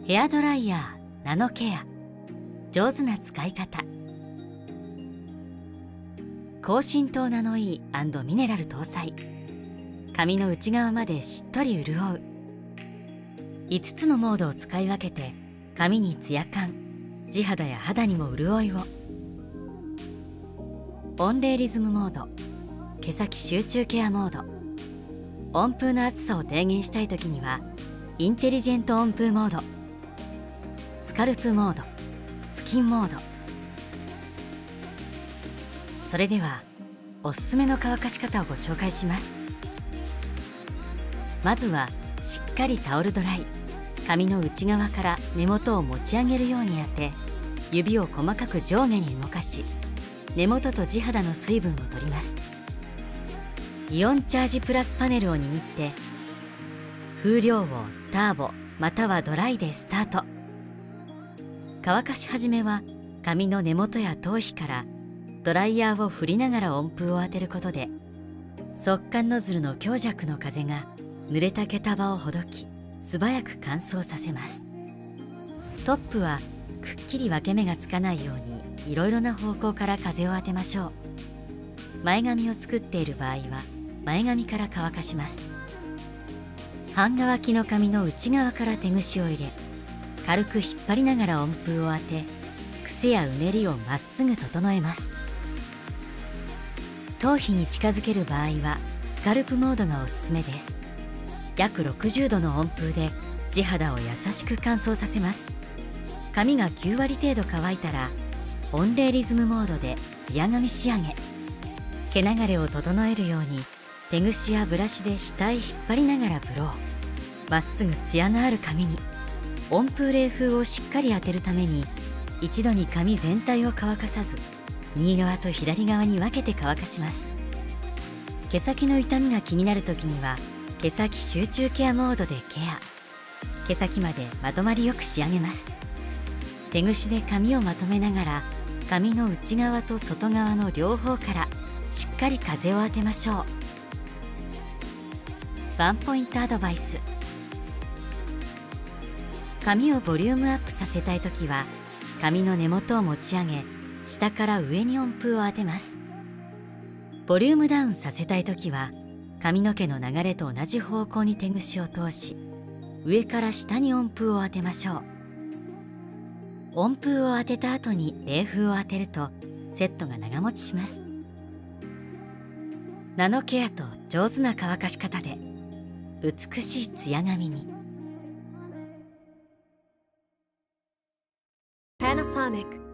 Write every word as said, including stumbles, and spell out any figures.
ヘアドライヤーナノケア、上手な使い方。高浸透ナノイー&ミネラル搭載。髪の内側までしっとり潤う。いつつのモードを使い分けて髪にツヤ感、地肌や肌にも潤いを。温冷リズムモード、毛先集中ケアモード。温風の熱さを低減したい時にはインテリジェント温風モード、スカルプモード、スキンモード。それではおすすめの乾かし方をご紹介します。まずはしっかりタオルドライ。髪の内側から根元を持ち上げるように当て、指を細かく上下に動かし、根元と地肌の水分を取ります。イオンチャージプラスパネルを握って風量をターボまたはドライでスタート。乾かし始めは髪の根元や頭皮からドライヤーを振りながら温風を当てることで、速乾ノズルの強弱の風が濡れた毛束をほどき、素早く乾燥させます。トップはくっきり分け目がつかないようにいろいろな方向から風を当てましょう。前髪を作っている場合は前髪から乾かします。半乾きの髪の内側から手ぐしを入れ、軽く引っ張りながら温風を当て、癖やうねりをまっすぐ整えます。頭皮に近づける場合はスカルプモードがおすすめです。約ろくじゅうどの温風で地肌を優しく乾燥させます。髪がきゅうわり程度乾いたら温冷リズムモードでツヤ髪仕上げ。毛流れを整えるように手ぐしやブラシで下へ引っ張りながらブロー。まっすぐツヤのある髪に。温風冷風をしっかり当てるために一度に髪全体を乾かさず、右側と左側に分けて乾かします。毛先の傷みが気になる時には毛先集中ケアモードでケア。毛先までまとまりよく仕上げます。手ぐしで髪をまとめながら髪の内側と外側の両方からしっかり風を当てましょう。ワンポイントアドバイス。髪をボリュームアップさせたいときは髪の根元を持ち上げ、下から上に温風を当てます。ボリュームダウンさせたいときは髪の毛の流れと同じ方向に手ぐしを通し、上から下に温風を当てましょう。温風を当てた後に冷風を当てるとセットが長持ちします。ナノケアと上手な乾かし方で美しいツヤ髪に。 Panasonic